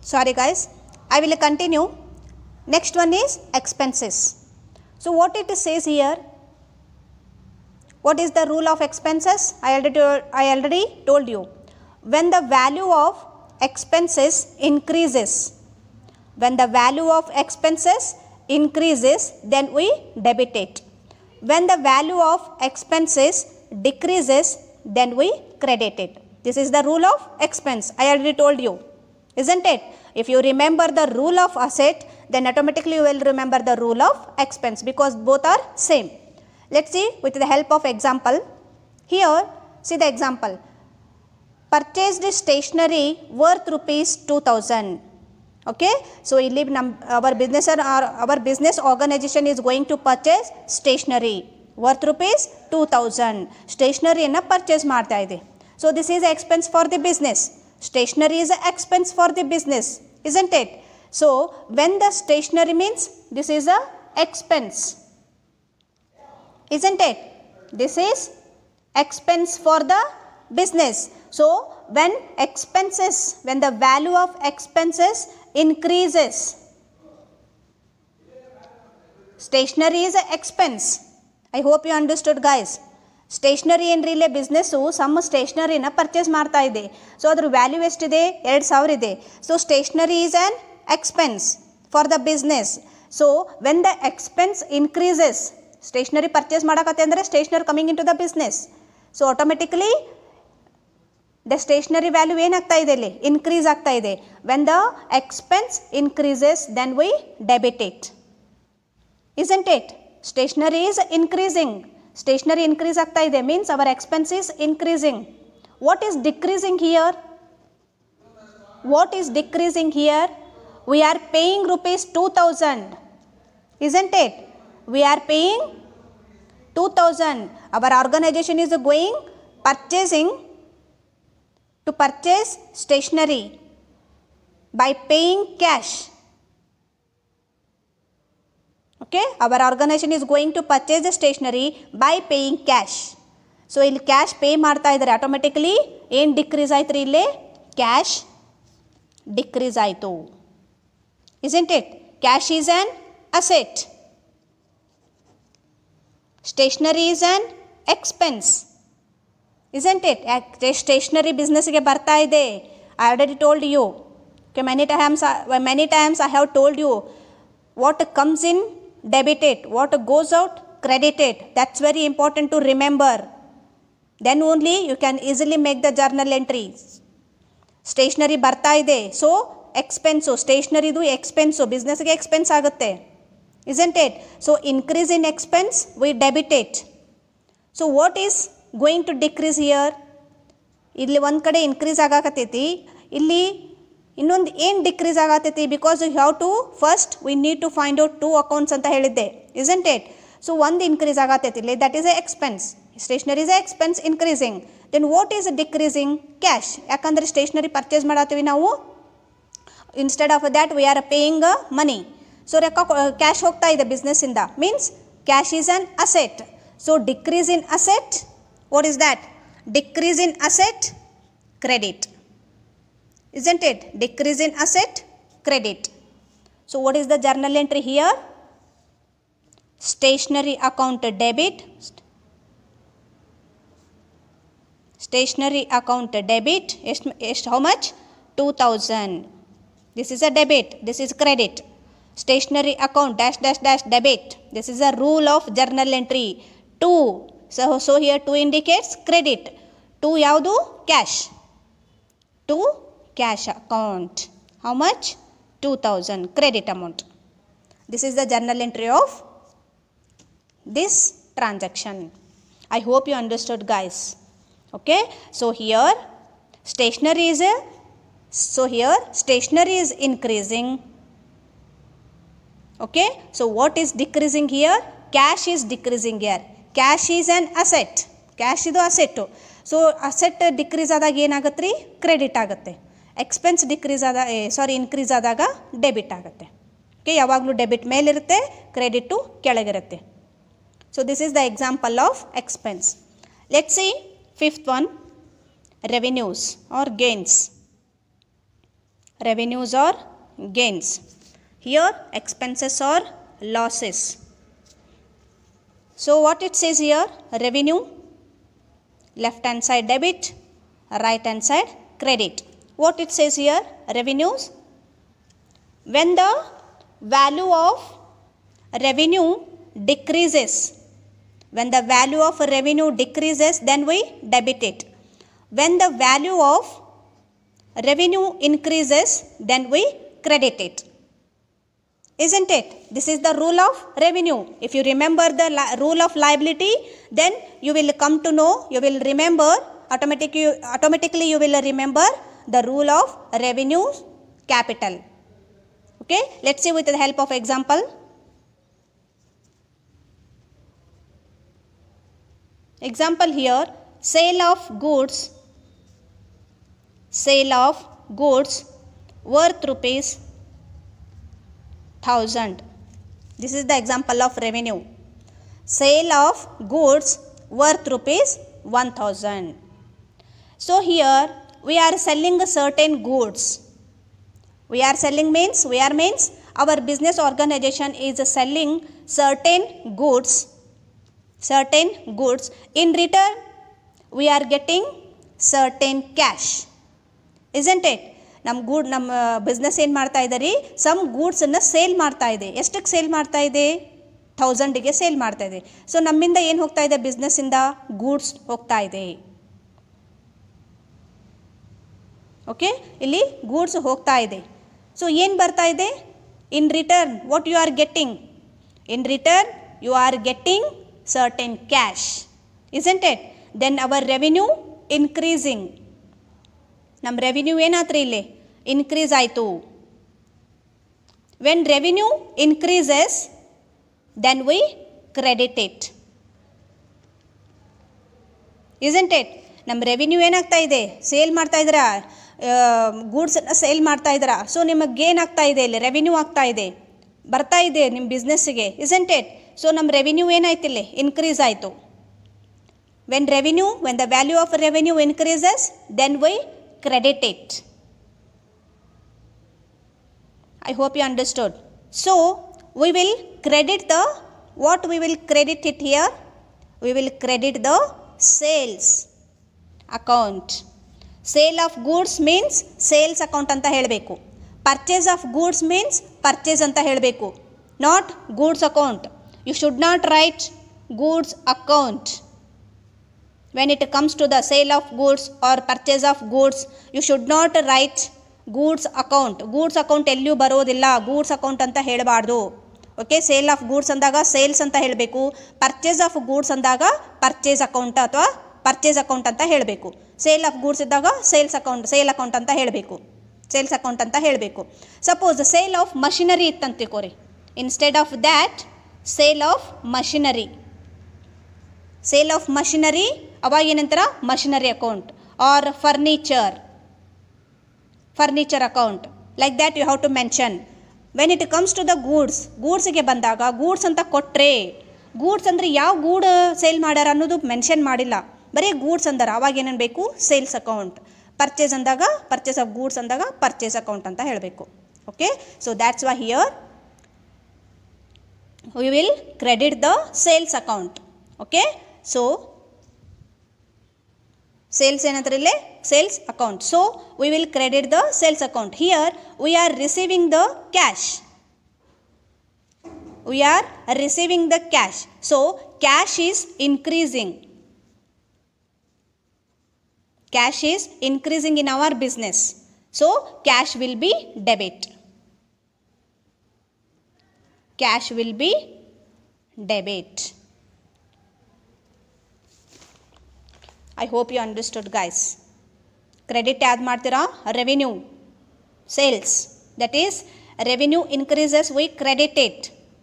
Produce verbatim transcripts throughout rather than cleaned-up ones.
Sorry guys, I will continue. Next one is expenses. So what it says here, what is the rule of expenses? I already, I already told you. When the value of expenses increases, when the value of expenses increases, then we debit it. When the value of expenses decreases, then we credit it. This is the rule of expense. I already told you, isn't it? If you remember the rule of asset, then automatically you will remember the rule of expense, because both are same. Let's see with the help of example. Here, see the example. Purchased stationery worth rupees two thousand. Okay, so our business or our business organization is going to purchase stationery worth rupees two thousand. Stationery na purchase marta ide. So this is expense for the business. Stationery is an expense for the business, isn't it? So when the stationery means this is a expense, isn't it? This is expense for the business. So when expenses, when the value of expenses increases, stationery is an expense. I hope you understood guys. Stationery ಏನ್ರಿ ಇಲ್ಲೇ business ಸಮ್ಮ ಸ್ಟೇಷ್ನರಿನ purchase ಮಾಡ್ತಾ ಇದೆ. So ಅದ್ರ value ಎಷ್ಟಿದೆ? ಎರಡು ಸಾವಿರ ಇದೆ. So stationery is an expense for the business. So when the expense increases, stationery purchase ಮಾಡೋಕತ್ತೆ ಅಂದರೆ stationery coming in to the business. So automatically the stationery value ಏನಾಗ್ತಾ ಇದೆ ಇಲ್ಲಿ? ಇನ್ಕ್ರೀಸ್ ಆಗ್ತಾ ಇದೆ. When the expense increases, then we debit it, isn't it? Stationery is increasing. Stationery increase ಆಗ್ತಾ ಇದೆ means our expense is increasing. What is decreasing here? What is decreasing here? We are paying rupees two thousand, isn't it? We are paying two thousand. Our organization is going purchasing to purchase stationery by paying cash. Okay, our organization is going to purchase the stationery by paying cash. So ಇಲ್ಲಿ cash pay ಮಾಡ್ತಾ ಇದ್ದಾರೆ. Automatically ಏನು decrease ಆಯ್ತು ರೀ? ಇಲ್ಲಿ cash decrease ಆಯಿತು, isn't it? Cash is an asset. Stationery is an expense, isn't it? Stationery businessಗೆ ಬರ್ತಾ ಇದೆ. I already told you. Okay, many times, many times I have told you what comes in, debit it, what goes out, credit it. That's very important to remember. Then only you can easily make the journal entries. Stationery ಬರ್ತಾ ಇದೆ, so expense, ಸ್ಟೇಷ್ನರಿದು expense, ಬಿಸ್ನೆಸ್ಗೆ expense ಆಗುತ್ತೆ, isn't it? So increase in expense, we debit it. So what is going to decrease here? ಇಲ್ಲಿ ಒಂದು ಕಡೆ increase ಆಗಾಕತ್ತೈತಿ, ಇಲ್ಲಿ ಇನ್ನೊಂದು ಏನು ಡಿಕ್ರೀಸ್ ಆಗತ್ತೈತಿ? Because you have to first we need to find out two accounts ಅಂತ ಹೇಳಿದ್ದೆ, isn't it? ಸೊ ಒಂದು ಇನ್ಕ್ರೀಸ್ ಆಗತ್ತೈತಿ ಇಲ್ಲಿ, that is a expense. Stationery is a expense increasing. Then what is decreasing? Cash. ಯಾಕಂದರೆ stationery purchase ಮಾಡತ್ತೀವಿ ನಾವು, instead of that we are paying money. So ರೊಕ್ಕ cash ಹೋಗ್ತಾ ಇದೆ ಬಿಸ್ನೆಸ್ಸಿಂದ, means cash is an asset. So decrease in asset, what is that? Decrease in asset, credit, isn't it? Decrease in asset, credit. So what is the journal entry here? Stationery account debit, stationery account debit, how much? two thousand. This is a debit, this is credit. Stationery account dash dash dash debit. This is a rule of journal entry. two. So, so here two indicates credit. two yaudu? Cash. two cash account. How much? two thousand credit amount. This is the journal entry of this transaction. I hope you understood guys. Okay, so here stationery is a, so here stationery is increasing. Okay, so what is decreasing here? Cash is decreasing here. Cash is an asset. Cash ಇದು asset. So asset decrease ಆದಾಗ ಏನಾಗುತ್ತೆ ರೀ? Credit ಆಗುತ್ತೆ. Expense decrease ಆದ sorry increase ಆದಾಗ debit ಆಗುತ್ತೆ. Okay, ಯಾವಾಗಲೂ debit ಮೇಲಿರುತ್ತೆ, ಕ್ರೆಡಿಟು ಕೆಳಗಿರುತ್ತೆ. So this is the example of expense. Let see fifth one, revenues or gains. revenues or gains. Here expenses or losses. So what it says here, revenue, left hand side debit, right hand side credit. What it says here, revenues, when the value of revenue decreases, when the value of revenue decreases, then we debit it. When the value of revenue increases, then we credit it. Isn't it? This is the rule of revenue. If you remember the rule of liability, then you will come to know, you will remember, automatically, automatically you will remember the rule of revenue capital. Okay, let's see with the help of example. Example here, sale of goods, sale of goods worth rupees thousand. This is the example of revenue. Sale of goods worth rupees one thousand. So here we are selling certain goods. We are selling means, we are means our business organization is selling certain goods, certain goods. In return, we are getting certain cash. Isn't it? ನಮ್ಮ ಗೂಡ್ ನಮ್ಮ business ಏನು ಮಾಡ್ತಾ ಇದೆ ರೀ, some ಗೂಡ್ಸನ್ನು sale ಮಾಡ್ತಾ ಇದೆ. ಎಷ್ಟಕ್ಕೆ sale ಮಾಡ್ತಾ ಇದೆ? ಥೌಸಂಡಿಗೆ ಸೇಲ್ ಮಾಡ್ತಾ ಇದೆ. ಸೊ ನಮ್ಮಿಂದ ಏನು ಹೋಗ್ತಾ ಇದೆ? ಬಿಸ್ನೆಸ್ಸಿಂದ ಗೂಡ್ಸ್ ಹೋಗ್ತಾ ಇದೆ. ಓಕೆ, ಇಲ್ಲಿ ಗೂಡ್ಸ್ ಹೋಗ್ತಾ ಇದೆ. ಸೊ ಏನು ಬರ್ತಾ ಇದೆ? In return what you are getting? In return you are getting certain cash. Isn't it? Then our revenue increasing. ನಮ್ಮ ರೆವಿನ್ಯೂ ಏನಾತ್ರಿ ಇಲ್ಲಿ? ಇನ್ಕ್ರೀಸ್ ಆಯಿತು. When revenue increases, then we credit it. Isn't it? ನಮ್ಮ revenue ಏನಾಗ್ತಾ ಇದೆ? Sale ಮಾಡ್ತಾ ಇದ್ದೀರಾ, ಗೂಡ್ಸನ್ನು sale ಮಾಡ್ತಾ ಇದ್ದೀರಾ. ಸೊ ನಿಮಗೆ ಏನಾಗ್ತಾ ಇದೆ? ಇಲ್ಲಿ ರೆವಿನ್ಯೂ ಆಗ್ತಾ ಇದೆ, ಬರ್ತಾ ಇದೆ ನಿಮ್ಮ ಬಿಸ್ನೆಸ್ಸಿಗೆ. Isn't it? ಸೊ ನಮ್ಮ ರೆವಿನ್ಯೂ ಏನಾಯ್ತು ಇಲ್ಲಿ? ಇನ್ಕ್ರೀಸ್ ಆಯಿತು. When revenue, when the value of revenue increases, then we credit it. I hope you understood. So we will credit the, what we will credit it here? We will credit the sales account. Sale of goods means sales account anta helbeku. Purchase of goods means purchase anta helbeku, not goods account. You should not write goods account. When it comes to the sale of goods or purchase of goods, you should not write goods account. Goods account ಎಲ್ಲೂ ಬರೋದಿಲ್ಲ, goods account ಅಂತ ಹೇಳಬಾರ್ದು. Okay, sale of goods ಅಂದಾಗ sales ಅಂತ ಹೇಳಬೇಕು. Purchase of goods ಅಂದಾಗ purchase account ಅಥವಾ purchase account ಅಂತ ಹೇಳಬೇಕು. ಸೇಲ್ ಆಫ್ ಗೂಡ್ಸ್ ಇದ್ದಾಗ ಸೇಲ್ಸ್ ಅಕೌಂಟ್, ಸೇಲ್ ಅಕೌಂಟ್ ಅಂತ ಹೇಳಬೇಕು, ಸೇಲ್ಸ್ ಅಕೌಂಟ್ ಅಂತ ಹೇಳಬೇಕು. ಸಪೋಸ್ ಸೇಲ್ ಆಫ್ ಮಷಿನರಿ ಇತ್ತಂತ ತಿಳ್ಕೊರಿ. Instead of that sale of machinery, sale of machinery, ಅವಾಗ ಏನಂತಾರ? Machinery account. Or furniture, furniture account. Like that you have to mention. When it comes to the goods, ಗೂಡ್ಸ್ಗೆ ಬಂದಾಗ goods ಅಂತ ಕೊಟ್ಟರೆ, goods ಅಂದರೆ ಯಾವ ಗೂಡ್ ಸೇಲ್ ಮಾಡ್ಯಾರ ಅನ್ನೋದು ಮೆನ್ಷನ್ ಮಾಡಿಲ್ಲ, ಬರೀ ಗೂಡ್ಸ್ ಅಂದಾರ, ಅವಾಗ ಏನೇನು ಬೇಕು? Sales account. ಪರ್ಚೇಸ್ ಅಂದಾಗ, ಪರ್ಚೇಸ್ ಆಫ್ ಗೂಡ್ಸ್ ಅಂದಾಗ ಪರ್ಚೇಸ್ ಅಕೌಂಟ್ ಅಂತ ಹೇಳಬೇಕು. Okay, so that's why here we will credit the sales account. Okay, so sales ಏನಂತಾರೆ ಇಲ್ಲಿ? Sales account. So we will credit the sales account. Here we are receiving the cash. We are receiving the cash. So cash is increasing. Cash is increasing in our business. So cash will be debit. Cash will be debit. I hope you understood, guys. Credit add martira, revenue, sales. That is, revenue increases, we credit it.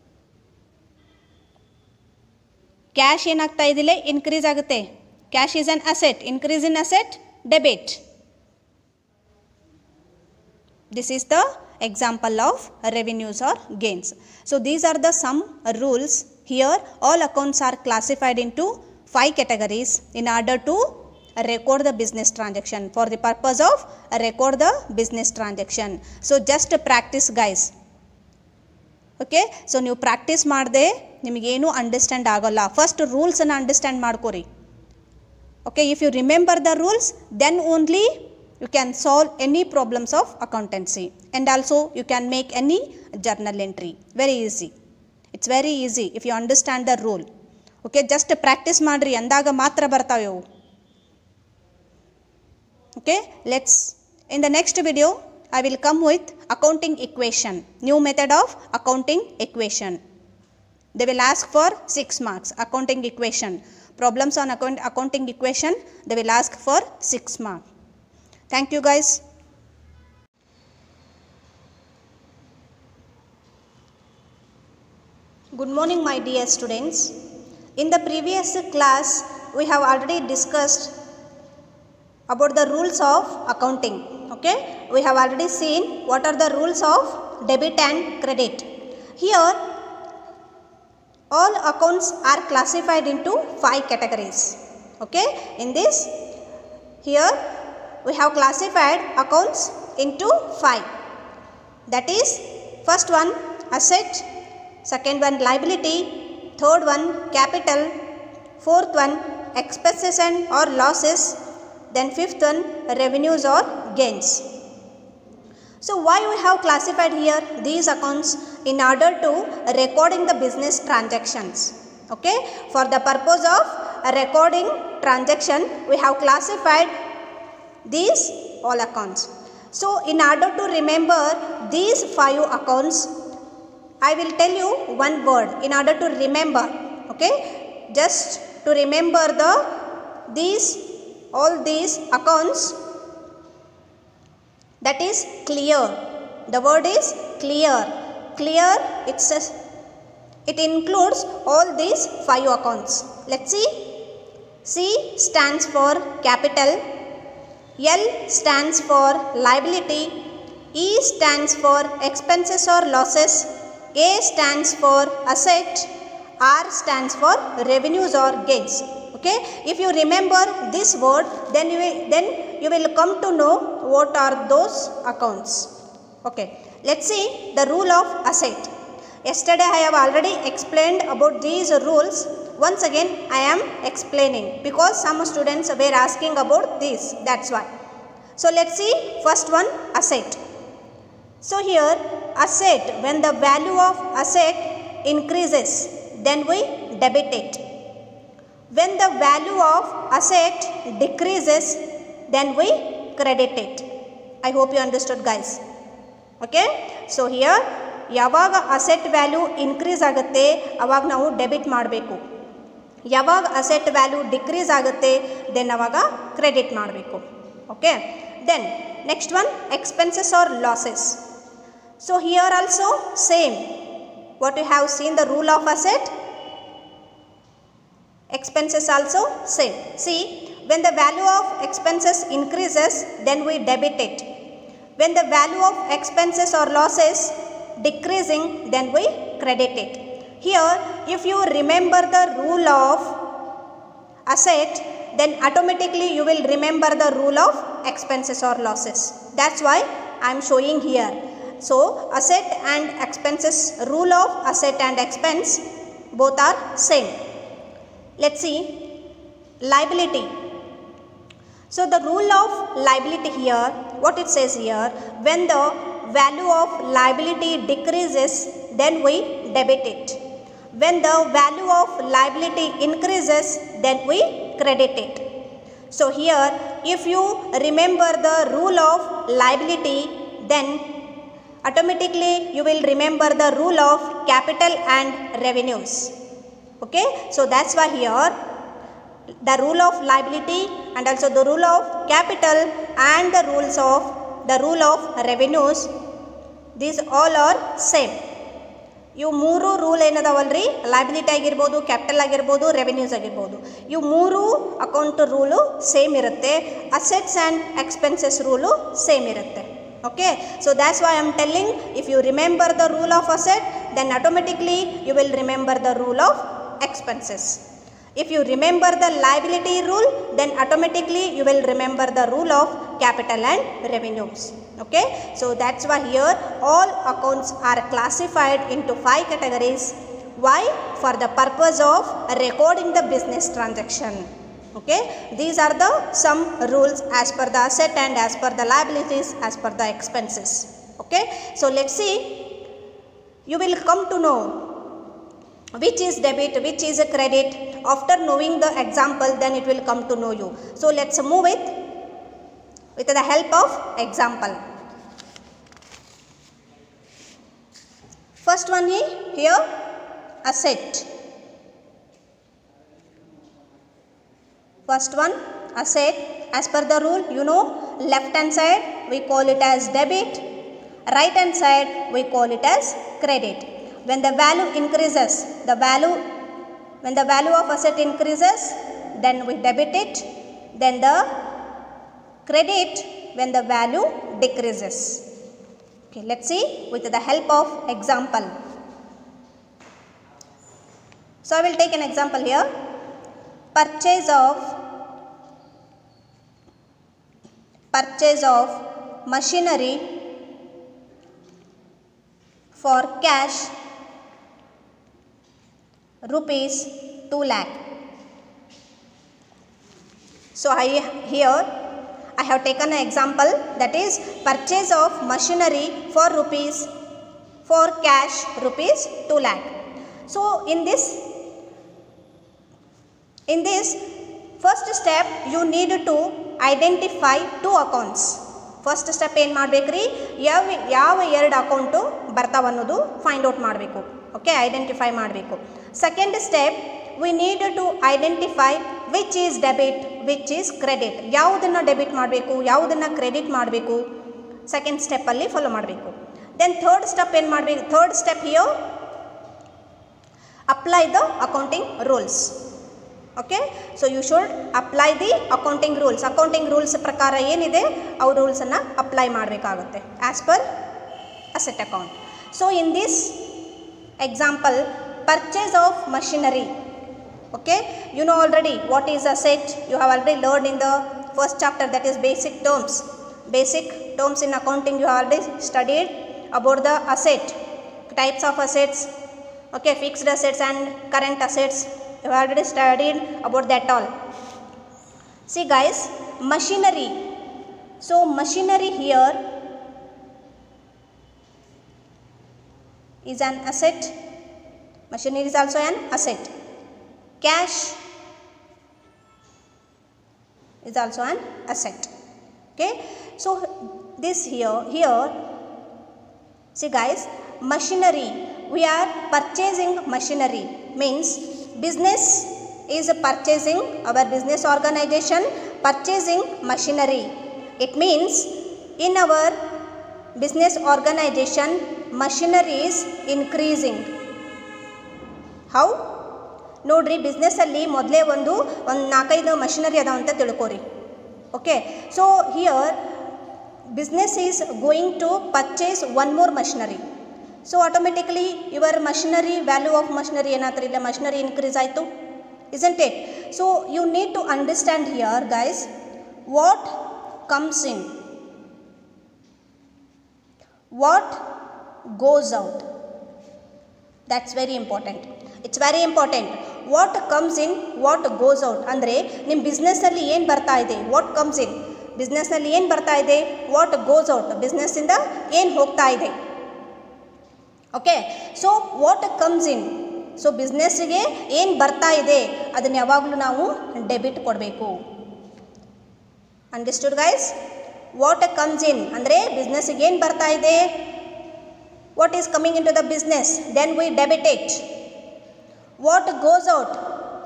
Cash ಏನಗ್ತಾ ಇದಿಲ್ಲ, increase ಆಗುತ್ತೆ. Cash is an asset. Increase in asset, debit. This is the example of revenues or gains. So these are the some rules. Here all accounts are classified into five categories in order to record the business transaction. For the purpose of record the business transaction. So just practice guys. Okay, so ನೀವು practice ಮಾಡದೆ ನಿಮಗೇನು understand ಆಗೋಲ್ಲ. First ರೂಲ್ಸನ್ನು understand ಮಾಡ್ಕೋರಿ. Okay, if you remember the rules then only you can solve any problems of accountancy and also you can make any journal entry. Very easy, it's very easy if you understand the rule. Okay, just practice ಮಾಡಿರಿ, ಅಂದಾಗ ಮಾತ್ರ ಬರ್ತಾವೆ ಅವು. Okay, let's in the next video I will come with accounting equation, new method of accounting equation. They will ask for six marks. Accounting equation, problems on account accounting equation, they will ask for six marks. Thank you guys. Good morning my dear students. In the previous class we have already discussed about the rules of accounting. Okay, we have already seen what are the rules of debit and credit. Here all accounts are classified into five categories. Okay, in this here we have classified accounts into five. That is, first one asset, second one liability, third one capital, fourth one expenses and or losses, then fifth one revenues or gains. So why we have classified here these accounts? In order to recording the business transactions. Okay, for the purpose of recording transaction we have classified these all accounts. So in order to remember these five accounts, I will tell you one word in order to remember. Okay, just to remember the these all these accounts, that is clear. The word is clear. Clear, it says it includes all these five accounts. Let's see. C stands for capital, L stands for liability, E stands for expenses or losses, A stands for asset, R stands for revenues or gains. Okay, if you remember this word, then you will, then you will come to know what are those accounts. Okay, let's see the rule of asset. Yesterday I have already explained about these rules. Once again I am explaining because some students were asking about this, that's why. So let's see first one, asset. So here asset, when the value of asset increases then we debit it. When the value of asset decreases then we credit it. I hope you understood guys. Okay, so here ಯಾವಾಗ asset value increase ಆಗುತ್ತೆ ಅವಾಗ ನಾವು debit ಮಾಡಬೇಕು, ಯಾವಾಗ asset value decrease ಆಗುತ್ತೆ then ಅವಾಗ credit ಮಾಡಬೇಕು. Okay, then next one expenses or losses. So here also same what you have seen the rule of asset, expenses also same. See, when the value of expenses increases then we debit it. When the value of expenses or losses decreasing then we credit it. Here if you remember the rule of asset then automatically you will remember the rule of expenses or losses. That's why I am showing here. So asset and expenses, rule of asset and expense both are same. Let's see liability. So the rule of liability here, what it says here, when the value of liability decreases then we debit it. When the value of liability increases then we credit it. So here if you remember the rule of liability then automatically you will remember the rule of capital and revenues. Okay, so that's why here the rule of liability and also the rule of capital and the rules of the rule of revenues, these all are same. ಇವು ಮೂರು rule ಏನದಾವಲ್ರಿ, liability ಆಗಿರ್ಬೋದು, capital ಆಗಿರ್ಬೋದು, revenues ಆಗಿರ್ಬೋದು, ಇವು ಮೂರು account rule same ಇರುತ್ತೆ. Assets and expenses rule same ಇರುತ್ತೆ. Okay, so that's why I am telling, if you remember the rule of asset then automatically you will remember the rule of expenses. If you remember the liability rule, then automatically you will remember the rule of capital and revenues. Okay, so that's why here all accounts are classified into five categories. Why? For the purpose of recording the business transaction. Okay, these are the some rules as per the asset and as per the liabilities, as per the expenses. Okay, so let's see. You will come to know which is debit, which is a credit. After knowing the example, then it will come to know you. So let's move it with the help of example. First one is here asset. First one asset. As per the rule, you know, left hand side we call it as debit, right hand side we call it as credit. When the value increases, the value when the value of asset increases, then we debit it, then the credit when the value decreases. Okay, let's see with the help of example. So I will take an example here. Purchase of purchase of machinery for cash rupees two lakh. So I here I have taken an example, that is purchase of machinery for rupees for cash rupees two lakh. So in this in this first step you need to identify two accounts. First step ಏನು ಮಾಡಬೇಕ್ರಿ, ಯಾವ ಯಾವ ಎರಡು account ಬರ್ತಾವ ಅನ್ನೋದು find out ಮಾಡಬೇಕು. Okay, identify ಮಾಡಬೇಕು. Second step we need to identify which is debit, which is credit. ಯಾವುದನ್ನು ಡೆಬಿಟ್ ಮಾಡಬೇಕು, ಯಾವುದನ್ನು ಕ್ರೆಡಿಟ್ ಮಾಡಬೇಕು, ಸೆಕೆಂಡ್ ಸ್ಟೆಪ್ಪಲ್ಲಿ ಫಾಲೋ ಮಾಡಬೇಕು. ದೆನ್ ಥರ್ಡ್ ಸ್ಟೆಪ್ ಏನು ಮಾಡಬೇಕು, third step here apply the accounting rules. Okay, so you should apply the accounting rules. Accounting rules ಪ್ರಕಾರ ಏನಿದೆ ಅವು ರೂಲ್ಸನ್ನು ಅಪ್ಲೈ ಮಾಡಬೇಕಾಗುತ್ತೆ as per asset account. So in this example, purchase of machinery. Okay, you know already what is asset. You have already learned in the first chapter, that is basic terms. Basic terms in accounting you have already studied about the asset, types of assets. Okay, fixed assets and current assets, you have already studied about that all. See guys, machinery. So machinery here is an asset. Machinery is also an asset. Cash is also an asset. Okay, so this here here see guys, machinery, we are purchasing machinery, means business is purchasing, our business organization purchasing machinery. It means in our business organization machinery is increasing. How? ನೋಡ್ರಿ, ಬಿಸ್ನೆಸ್ಸಲ್ಲಿ ಮೊದಲೇ ಒಂದು ಒಂದು ನಾಲ್ಕೈದು machinery ಅದಾವ ಅಂತ ತಿಳ್ಕೊರಿ. Okay, so here business is going to purchase one more machinery. So automatically your machinery, value of machinery ಏನಾಗ್ತದೆ, ಇಲ್ಲ ಮಷಿನರಿ ಇನ್ಕ್ರೀಸ್ ಆಯಿತು, isn't it? So you need to understand here guys what comes in, what goes out. That's very important. It's very important. What comes in, what goes out. ಅಂದರೆ ನಿಮ್ಮ ಬಿಸ್ನೆಸ್ಸಲ್ಲಿ ಏನು ಬರ್ತಾ ಇದೆ, what comes ಇನ್, ಬಿಸ್ನೆಸ್ನಲ್ಲಿ ಏನು ಬರ್ತಾ ಇದೆ, what goes out, ಬಿಸ್ನೆಸ್ಸಿಂದ ಏನು ಹೋಗ್ತಾ ಇದೆ. Okay, so what comes in, so ಬಿಸ್ನೆಸ್ಸಿಗೆ ಏನು ಬರ್ತಾ ಇದೆ ಅದನ್ನು ಯಾವಾಗಲೂ ನಾವು ಡೆಬಿಟ್ ಕೊಡಬೇಕು. Understood guys? What comes in ಅಂದರೆ ಬಿಸ್ನೆಸ್ಸಿಗೆ ಏನು ಬರ್ತಾ ಇದೆ, what is coming in to the business, then we debit it. What goes out,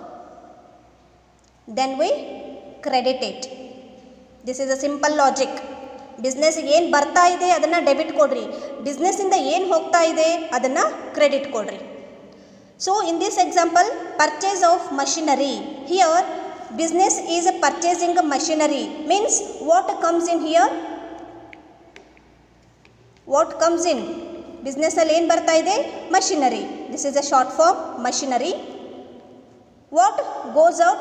then we credit it. This is a simple logic. ಬಿಸ್ನೆಸ್ಸಿಗೆ ಏನು ಬರ್ತಾ ಇದೆ ಅದನ್ನು ಡೆಬಿಟ್ ಕೊಡ್ರಿ, ಬಿಸ್ನೆಸ್ಸಿಂದ ಏನು ಹೋಗ್ತಾ ಇದೆ ಅದನ್ನು ಕ್ರೆಡಿಟ್ ಕೊಡ್ರಿ. So in this example, purchase of machinery, here business is purchasing machinery, means what comes in here, what comes in, business ಅಲ್ಲಿ ಏನು ಬರ್ತಾ ಇದೆ, machinery. This is a short form, machinery. What goes out?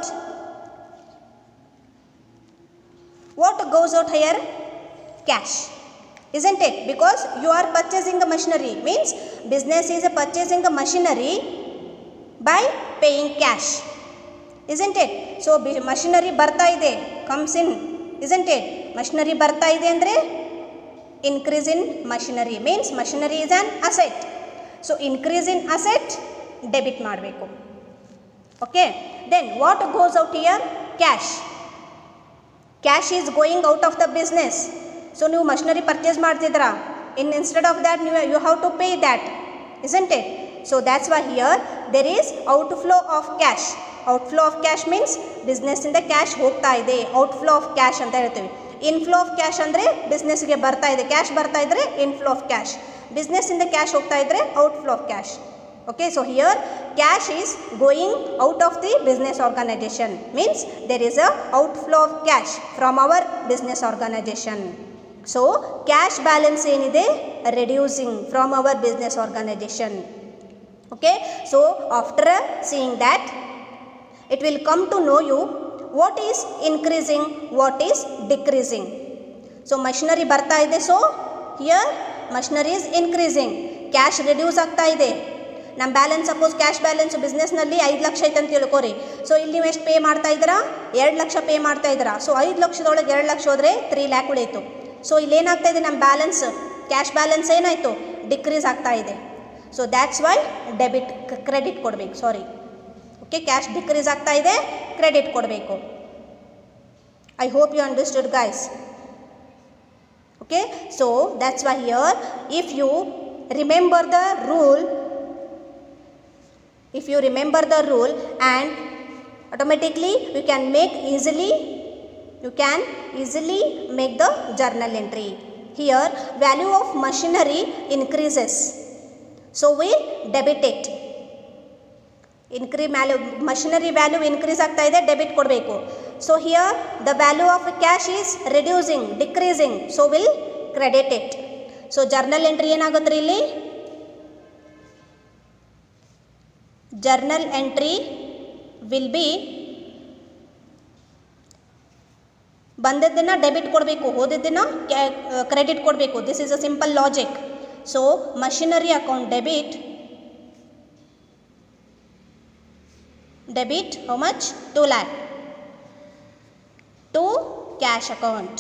What goes out here? Cash. Isn't it? Because you are purchasing a machinery. Means business is purchasing a machinery by paying cash. Isn't it? So machinery barta ide comes in. Isn't it? Machinery barta ide andre increase in machinery. Means machinery is an asset. So increase in asset debit ಮಾಡಬೇಕು. Okay. Then what goes out here? Cash. Cash is going out of the business. So ನೀವು machinery purchase ಮಾಡ್ತಿದ್ರಾ, in instead of that you, you have to pay that, isn't it? So that's why here there is outflow of cash. Outflow of cash means business ಇಂದ cash ಹೋಗ್ತಾ ಇದೆ, outflow of cash ಅಂತ ಹೇಳ್ತೀವಿ. Inflow of cash ಅಂದರೆ business ಗೆ ಬರ್ತಾ ಇದೆ, cash ಬರ್ತಾ ಇದ್ರೆ inflow of cash. Business ಇಂದ cash ಹೋಗ್ತಾ ಇದ್ರೆ outflow of cash. Okay, so here cash is going out of the business organization, means there is a outflow of cash from our business organization. So cash balance ಏನide reducing from our business organization. Okay, so after seeing that, it will come to know you what is increasing, what is decreasing. So machinery ಬರ್ತಾ ಇದೆ, so here machinery is increasing, cash reduce ಆಗ್ತಾ ಇದೆ. ನಮ್ಮ balance suppose cash balance ಬಿಸ್ನೆಸ್ನಲ್ಲಿ ಐದು ಲಕ್ಷ ಐತೆ ಅಂತ ತಿಳ್ಕೊರಿ. ಸೊ ಇಲ್ಲಿ ನೀವು ಎಷ್ಟು ಪೇ ಮಾಡ್ತಾ ಇದ್ದೀರಾ? ಎರಡು ಲಕ್ಷ ಪೇ ಮಾಡ್ತಾ ಇದ್ದೀರಾ. ಸೊ ಐದು ಲಕ್ಷದೊಳಗೆ ಎರಡು ಲಕ್ಷ ಹೋದರೆ ತ್ರೀ ಲ್ಯಾಕ್ ಉಳಿಯಿತು. ಸೊ ಇಲ್ಲಿ ಏನಾಗ್ತಾ ಇದೆ, ನಮ್ಮ ಬ್ಯಾಲೆನ್ಸ್ ಕ್ಯಾಶ್ ಬ್ಯಾಲೆನ್ಸ್ ಏನಾಯಿತು? ಡಿಕ್ರೀಸ್ ಆಗ್ತಾ ಇದೆ. So that's why debit credit ಕೊಡಬೇಕು. ಸಾರಿ, ಓಕೆ, ಕ್ಯಾಶ್ ಡಿಕ್ರೀಸ್ ಆಗ್ತಾ ಇದೆ, ಕ್ರೆಡಿಟ್ ಕೊಡಬೇಕು. I hope you understood guys. Okay, so that's why here if you remember the rule, if you remember the rule, and automatically you can make easily you can easily make the journal entry. Here value of machinery increases, so we debit it. Increase value, machinery value increase ಆಗ್ತಾ ಇದೆ, debit ಕೊಡಬೇಕು. So here the value of cash is reducing, decreasing, so we'll credit it. So journal entry ಏನಾಗುತ್ತೆ ಇಲ್ಲಿ? Journal entry will be ಬಂದದ್ದನ್ನು debit ಕೊಡಬೇಕು, ಹೋದದ್ದನ್ನು credit ಕೊಡಬೇಕು. This is a simple logic. So machinery account debit, debit how much? Two lakh to cash account.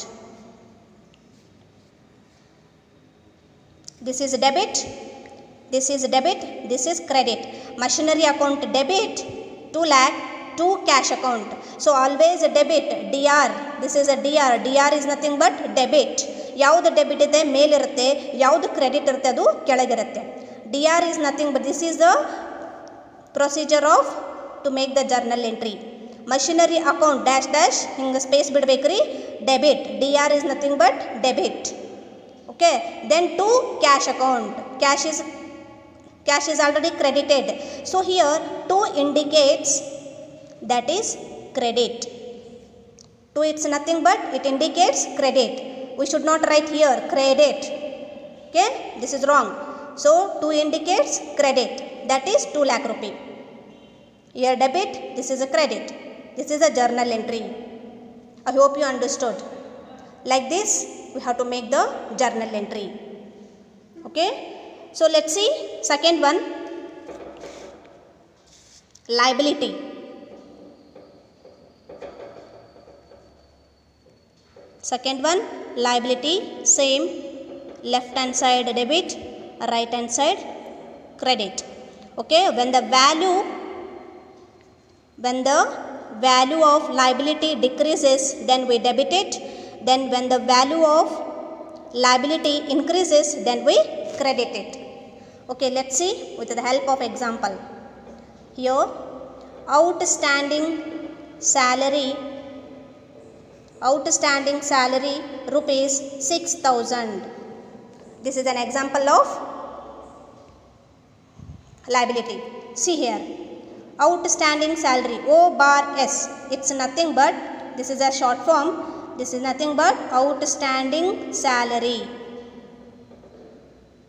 This is debit, this is debit, this is credit. Machinery account debit two lakh to cash account. So always debit, D R, this is a D R. D R is nothing but debit. ಯಾವುದು debit ಇದೆ ಮೇಲಿರುತ್ತೆ, ಯಾವುದು credit ಇರುತ್ತೆ ಅದು ಕೆಳಗಿರುತ್ತೆ. D R is nothing but this is the procedure of to make the journal entry. Machinery account dash dash ಹಿಂಗೆ space ಬಿಡಬೇಕ್ರಿ, debit. D R is nothing but debit. Okay, then to cash account. Cash is Cash is already credited. So here two indicates that is credit. Two it's nothing but it indicates credit. We should not write here credit. Okay, this is wrong. So two indicates credit. That is two lakh rupee. Here debit. This is a credit. This is a journal entry. I hope you understood. Like this we have to make the journal entry. Okay. So let's see second one, liability. Second one, liability, same, left hand side debit, right hand side credit. Okay, when the value when the value of liability decreases, then we debit it. Then when the value of liability increases, then we credit it. Okay, let's see with the help of example. Here outstanding salary, outstanding salary rupees six thousand. This is an example of liability. See here, outstanding salary, O bar S, it's nothing but, this is a short form, this is nothing but outstanding salary.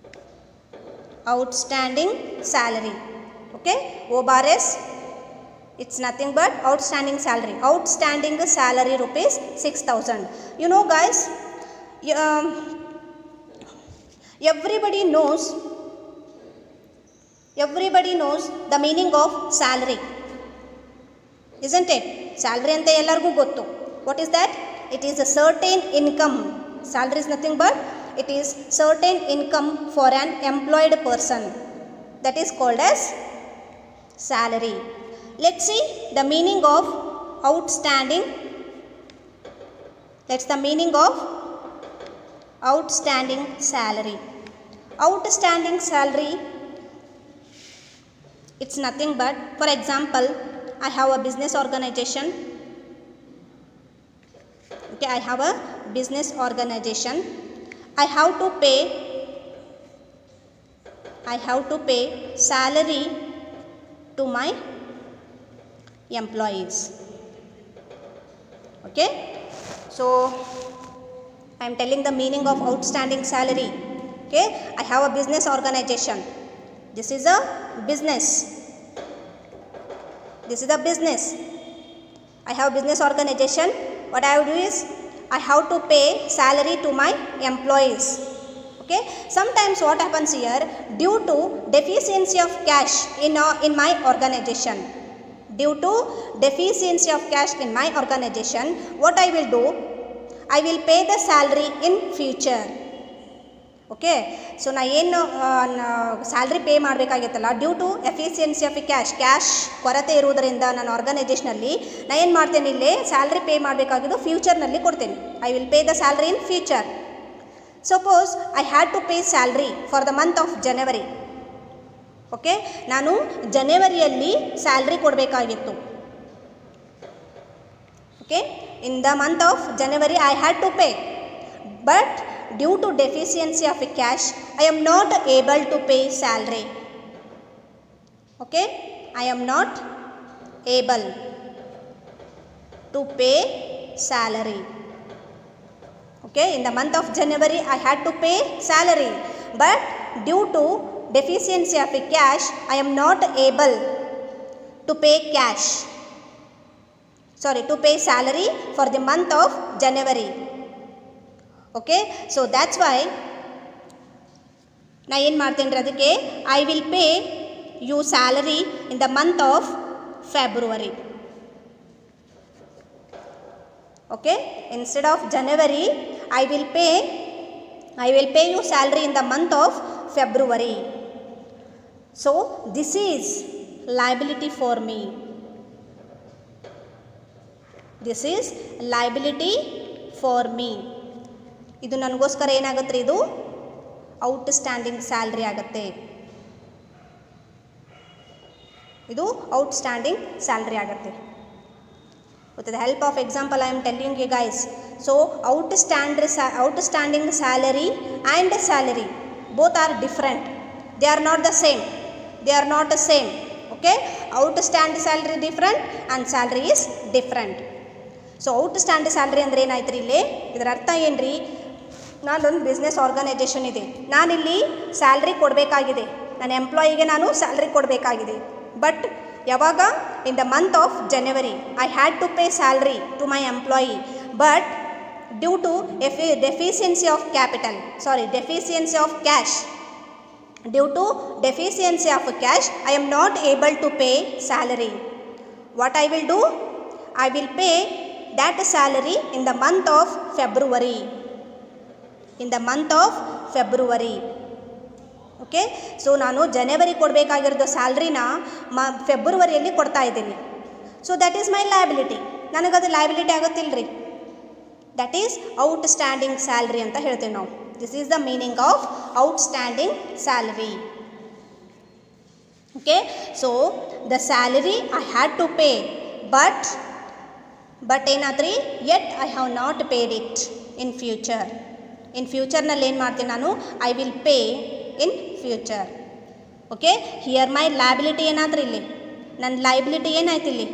Outstanding salary. Okay, O bar S, It's nothing but outstanding salary. Outstanding salary rupees six thousand. You know guys, um, everybody knows, everybody knows the meaning of salary. Isn't it? Salary ante ellargu gottu. What is that? It is a certain income. Salary is nothing but it is certain income for an employed person. That is called as salary. Let's see the meaning of outstanding. That's the meaning of outstanding salary. Outstanding salary, it's nothing but, for example, I have a business organization. Okay, I have a business organization. I have to pay, I have to pay salary to my employees. Okay, so I am telling the meaning of outstanding salary. Okay, I have a business organization. This is a business. This is a business. I have a business organization. What I will do is I have to pay salary to my employees. Okay, sometimes what happens here, due to deficiency of cash in, uh, in my organization, due to deficiency of cash in my organization, what I will do, I will pay the salary in future. Okay, so na ಏನು salary pay ಮಾಡಬೇಕಾಗಿತ್ತಲ್ಲ, due to efficiency of cash, cash ಕೊರತೆ ಇರುವುದರಿಂದ ನನ್ನ ಆರ್ಗನೈಜೇಷನಲ್ಲಿ ನಾನು ಏನು ಮಾಡ್ತೇನೆ, ಇಲ್ಲಿ salary pay ಮಾಡಬೇಕಾಗಿದ್ದು ಫ್ಯೂಚರ್ನಲ್ಲಿ ಕೊಡ್ತೇನೆ. I will pay the salary in future. Suppose I had to pay salary for the month of January. Okay, ನಾನು ಜನವರಿಯಲ್ಲಿ ಸ್ಯಾಲ್ರಿ ಕೊಡಬೇಕಾಗಿತ್ತು. Okay, in the month of January I had to pay, but due to deficiency of cash, I am not able to pay salary. Okay, I am not able to pay salary. Okay, in the month of January I had to pay salary, but due to deficiency of cash, I am not able to pay cash. Sorry, to pay salary for the month of January. Okay, so that's why na ಏನು ಮಾಡ್ತೇನೆ ರೀ, ಅದಕ್ಕೆ I will pay you salary in the month of February. Okay, instead of January I will pay I will pay you salary in the month of February. So this is liability for me. This is liability for me. ಇದು ನನಗೋಸ್ಕರ ಏನಾಗುತ್ತೆ ರೀ, ಇದು outstanding salary ಆಗುತ್ತೆ. ಇದು outstanding salary ಆಗುತ್ತೆ. With the help of example I am telling you guys. So outstand outstanding salary and salary both are different. They are not the same. They are not the same. Okay, outstand salary different and salary is different. So outstand salary ಅಂದರೆ ಏನಾಯ್ತು ರೀ, ಇಲ್ಲಿ ಇದರ ಅರ್ಥ ಏನು ರೀ, ನಾನೊಂದು business organisation ಇದೆ, ನಾನಿಲ್ಲಿ ಸ್ಯಾಲ್ರಿ ಕೊಡಬೇಕಾಗಿದೆ, ನನ್ನ ಎಂಪ್ಲಾಯಿಗೆ ನಾನು ಸ್ಯಾಲ್ರಿ ಕೊಡಬೇಕಾಗಿದೆ. ಬಟ್ ಯಾವಾಗ, in the month of January I had to pay salary to my employee, but due to effi deficiency of capital sorry deficiency of cash due to deficiency of cash I am not able to pay salary. What I will do, I will pay that salary in the month of February. In the month of February. Okay, so ನಾನು ಜನವರಿ ಕೊಡಬೇಕಾಗಿರೋದು ಸ್ಯಾಲ್ರಿನ ಮ ಫೆಬ್ರವರಿಯಲ್ಲಿ ಕೊಡ್ತಾ ಇದ್ದೀನಿ. So that is my liability. ನನಗದು liability ಆಗುತ್ತಿಲ್ಲ ರೀ. ದಟ್ ಈಸ್ ಔಟ್ಸ್ಟ್ಯಾಂಡಿಂಗ್ ಸ್ಯಾಲ್ರಿ ಅಂತ ಹೇಳ್ತೀವಿ ನಾವು. This is the meaning of outstanding salary. Okay, so the salary I had to pay, but but ಏನಾದ್ರಿ, yet I have not paid it in future. In ಫ್ಯೂಚರ್ನಲ್ಲಿ ಏನು ಮಾಡ್ತೀನಿ ನಾನು, I will pay in future. Okay, here my liability ಏನಾದ್ರಿ, ಇಲ್ಲಿ ನನ್ನ liability ಏನಾಯ್ತು, ಇಲ್ಲಿ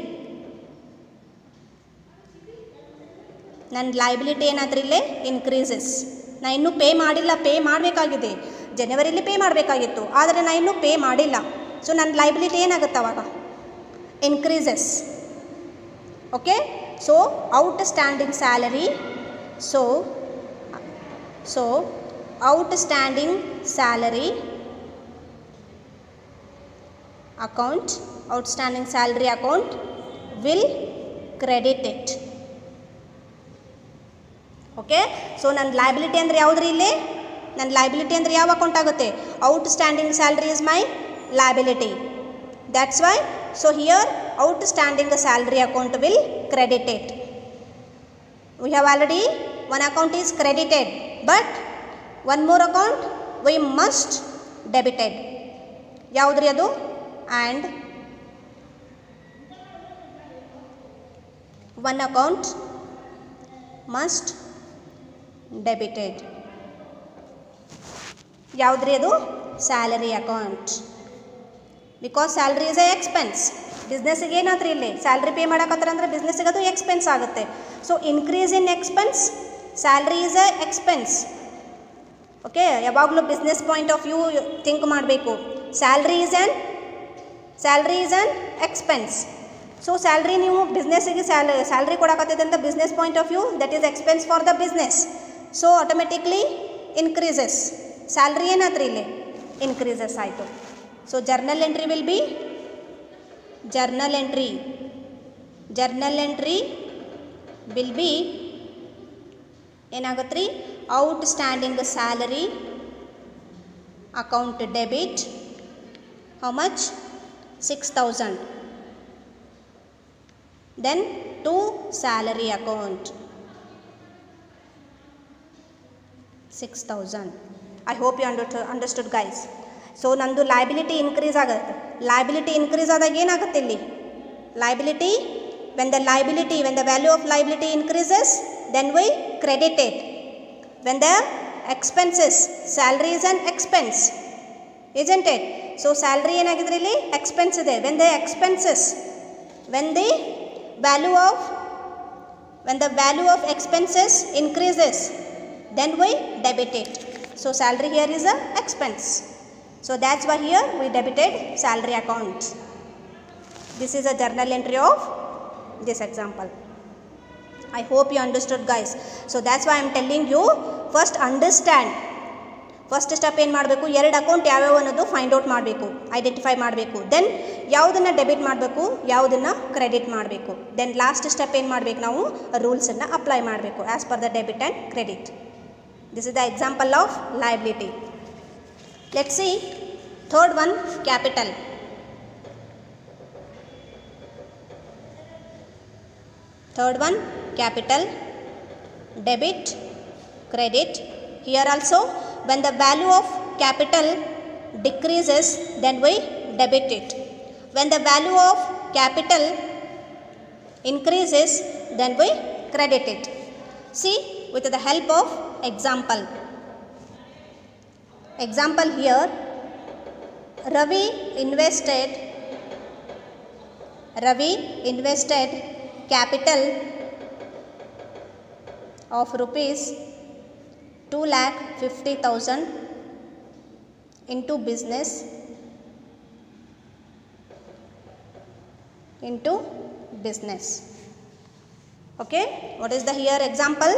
ನನ್ನ ಲಯಬಿಲಿಟಿ ಏನಾದ್ರಿ ಇಲ್ಲಿ ಇನ್ಕ್ರೀಸಸ್. ನಾನು ಇನ್ನೂ ಪೇ ಮಾಡಿಲ್ಲ, ಪೇ ಮಾಡಬೇಕಾಗಿದೆ, ಜನವರಿಲಿ ಪೇ ಮಾಡಬೇಕಾಗಿತ್ತು, ಆದರೆ ನಾನು ಇನ್ನೂ ಪೇ ಮಾಡಿಲ್ಲ. ಸೊ ನನ್ನ ಲಯಬಿಲಿಟಿ ಏನಾಗುತ್ತೆ ಅವಾಗ, increases. Okay, so outstanding salary, so so outstanding salary account, outstanding salary account will credit it. Okay, so ನನ್ನ ಲೈಬಿಲಿಟಿ ಅಂದರೆ ಯಾವುದ್ರಿ ಇಲ್ಲಿ? ನನ್ನ ಲೈಬಿಲಿಟಿ ಅಂದರೆ ಯಾವ ಅಕೌಂಟ್ ಆಗುತ್ತೆ? Outstanding salary is my liability. That's why, so here outstanding salary account will credit it. We have already one account is credited, but one more account we must debited. ಯಾವುದ್ರಿ ಅದು? And one account must debited. ಯಾವುದ್ರಿ ಅದು? Salary account. Because salary is a expense. ಬಿಸ್ನೆಸ್ಸಿಗೆ ಏನಾದ್ರಿ ಇಲ್ಲಿ salary pay ಮಾಡಕತ್ತಾರ ಅಂದರೆ ಬಿಸ್ನೆಸ್ಸಿಗೆ ಅದು ಎಕ್ಸ್ಪೆನ್ಸ್ ಆಗುತ್ತೆ. So increase in expense, salary is a expense. Okay, ಯಾವಾಗಲೂ business point of view think ಮಾಡಬೇಕು. Salary is an salary is an expense. So salary ನೀವು ಬಿಸ್ನೆಸ್ಸಿಗೆ ಸ್ಯಾಲ ಸ್ಯಾಲ್ರಿ ಕೊಡಕತ್ತಿದೆ ಅಂತ business point of view that is expense for the business. So automatically increases. Salary ಏನಾದ್ರಿ ಇಲ್ಲಿ? Increases ಆಯಿತು. So journal entry will be journal entry journal entry will be ಏನಾಗುತ್ತೆ ರೀ? Outstanding salary account debit how much? Six thousand. Then to salary account six thousand. I hope you understood, understood guys. So ನಂದು liability increase ಆಗುತ್ತೆ. liability increase ಆದಾಗ ಏನಾಗುತ್ತೆ ಇಲ್ಲಿ? liability, when the liability, when the value of liability increases, then we credit it. When the expenses, salary is an expense, isn't it? So salary ಏನಾಗಿದ್ರೆ ಇಲ್ಲಿ expense ಇದೆ. When the expenses, when the value of when the value of expenses increases, then we debit it. So salary here is a expense. So that's why here we debited salary account. This is a journal entry of this example. I hope you understood guys. So that's why I am telling you, first understand. First step ಏನು ಮಾಡಬೇಕು? ಎರಡು account ಯಾವ್ಯಾವ ಅನ್ನೋದು find out ಮಾಡಬೇಕು, identify ಮಾಡಬೇಕು. Then ಯಾವುದನ್ನು debit ಮಾಡಬೇಕು, ಯಾವುದನ್ನು ಕ್ರೆಡಿಟ್ ಮಾಡಬೇಕು. ದೆನ್ ಲಾಸ್ಟ್ ಸ್ಟೆಪ್ ಏನು ಮಾಡಬೇಕು? ನಾವು ರೂಲ್ಸನ್ನು ಅಪ್ಲೈ ಮಾಡಬೇಕು as per the debit and credit. This is the example of liability. Let's see third one, capital. Third one capital, debit, credit. Here also, when the value of capital decreases, then we debit it. When the value of capital increases, then we credit it. See, with the help of example. Example here, Ravi invested, Ravi invested capital of rupees two lakh fifty thousand into business into business. Okay, what is the here example?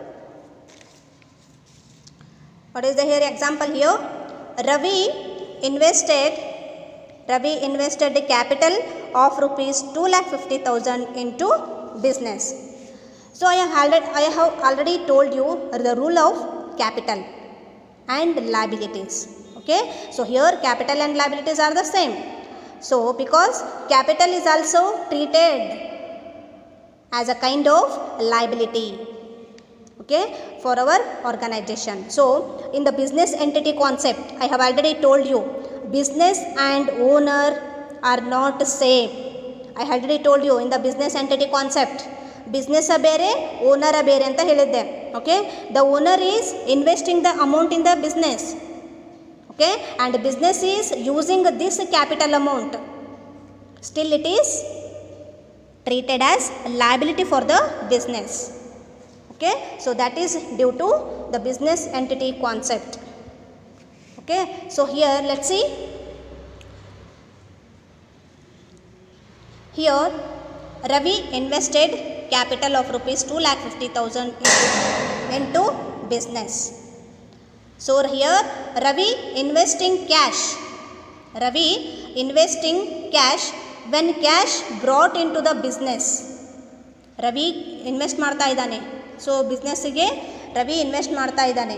What is the here example here? Ravi invested Ravi invested the capital of rupees two lakh fifty thousand into business. So I have already, I have already told you the rule of capital and liabilities. Okay, so here capital and liabilities are the same. So because capital is also treated as a kind of liability, okay, for our organization. So in the business entity concept, I have already told you business and owner are not same. I already told you in the business entity concept, business ಬೇರೆ, ಓನರ ಬೇರೆ ಅಂತ ಹೇಳಿದ್ದೆ. Okay, the owner is investing the amount in the business. Okay, and business is using this capital amount. Still it is treated as liability for the business. Okay, so that is due to the business entity concept. Okay, so here let's see Here Ravi invested capital of rupees two lakh fifty thousand into business. So here Ravi investing cash. Ravi investing cash when cash brought into the business. Ravi invest ಮಾಡ್ತಾ ಇದ್ದಾನೆ. So ಬಿಸ್ನೆಸ್ಸಿಗೆ Ravi invest ಮಾಡ್ತಾ ಇದ್ದಾನೆ.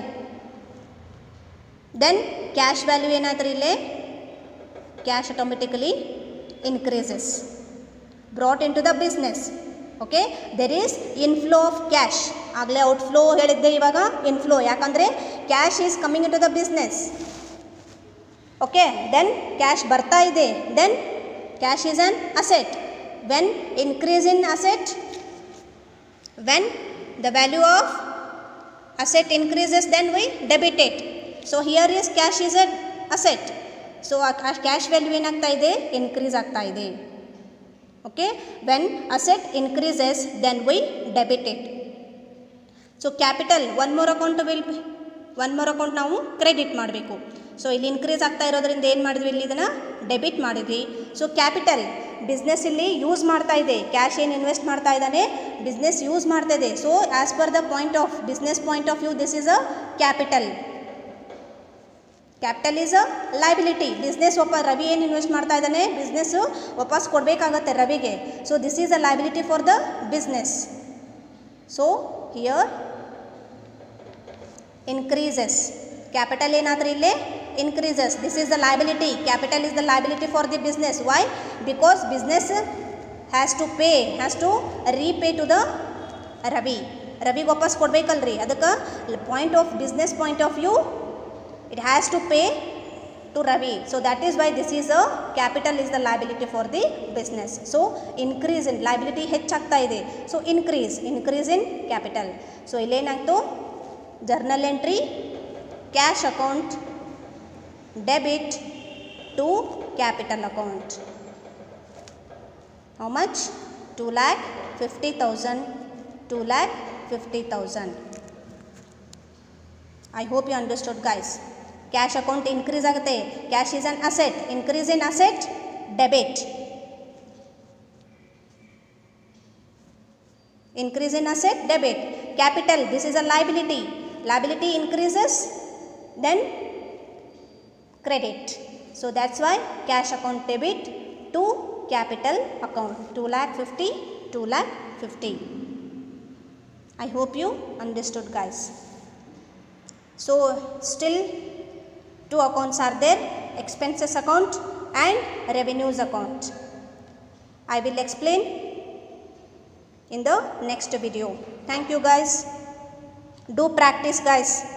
Then cash value ಏನಾದ್ರೂ ಇಲ್ಲೇ cash automatically increases brought in to the business. Okay, there is inflow of cash. ಆಗಲೇ outflow ಹೇಳಿದ್ದೆ, ಇವಾಗ inflow, ಯಾಕಂದರೆ cash is coming in to the business. Okay, then cash ಬರ್ತಾ ಇದೆ. Then cash is an asset. When increase in asset, when the value of asset increases, then we debit it. So here is cash is an asset. So cash value ಏನಾಗ್ತಾ ಇದೆ, increase ಆಗ್ತಾ ಇದೆ. Okay, when asset increases, then we debit it. So capital, one more account will be, one more account ನಾವು credit ಮಾಡಬೇಕು. So ಇಲ್ಲಿ increase ಆಗ್ತಾ ಇರೋದ್ರಿಂದ ಏನು ಮಾಡಿದ್ವಿ, ಇಲ್ಲಿ ಇದನ್ನು ಡೆಬಿಟ್ ಮಾಡಿದ್ವಿ. ಸೊ ಕ್ಯಾಪಿಟಲ್ ಬಿಸ್ನೆಸ್ ಇಲ್ಲಿ ಯೂಸ್ ಮಾಡ್ತಾ ಇದೆ. ಕ್ಯಾಶ್ ಏನು ಇನ್ವೆಸ್ಟ್ ಮಾಡ್ತಾ ಇದ್ದಾನೆ, ಬಿಸ್ನೆಸ್ ಯೂಸ್ ಮಾಡ್ತಾ ಇದೆ. So as per the point of business point of view, this is a capital. Capital is a liability. Business ಒಬ್ಬ ರವಿ ಏನು ಇನ್ವೆಸ್ಟ್ ಮಾಡ್ತಾ ಇದ್ದಾನೆ, ಬಿಸ್ನೆಸ್ಸು ವಾಪಸ್ ಕೊಡಬೇಕಾಗತ್ತೆ ರವಿಗೆ. So this is a liability for the business. So here increases, capital ಏನಾದರೂ ಇಲ್ಲೇ increases. This is the liability. Capital is the liability for the business. Why? Because business has to pay, has to repay to the Ravi. Ravi ವಾಪಸ್ ಕೊಡಬೇಕಲ್ರಿ. ಅದಕ್ಕೆ point of business point of view, it has to pay to Ravi. So that is why this is a capital is the liability for the business. So increase in liability ಹೆಚ್ಚಾಗ್ತಾ ಇದೆ. So increase, increase in capital. So ಇಲ್ಲೇನಾಗ್ತು, journal entry, cash account, debit to capital account. How much? two lakh fifty thousand. two lakh fifty thousand. I hope you understood, guys. Cash account increase ಆಗುತ್ತೆ. Cash is an asset. Increase in asset, debit. Increase in asset, debit. Capital, this is a liability. Liability increases, then credit. So that's why cash account debit to capital account. two lakh fifty, two lakh fifty. I hope you understood, guys. So still two accounts are there, expenses account and revenues account. I will explain in the next video. Thank you, guys. Do practice, guys.